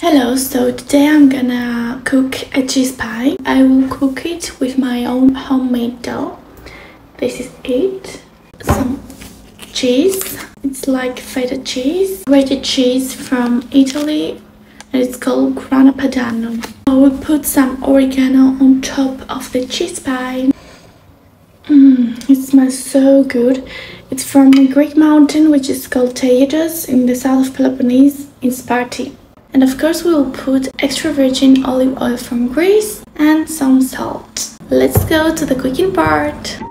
Hello, so today I'm gonna cook a cheese pie. I will cook it with my own homemade dough. This is it. Some cheese. It's like feta cheese. Grated cheese from Italy. And it's called grana padano. I will put some oregano on top of the cheese pie. It smells so good. It's from a Greek mountain which is called ci-dessous in the south of Peloponnese in Sparti. And of course we will put extra virgin olive oil from Greece and some salt. Let's go to the cooking part.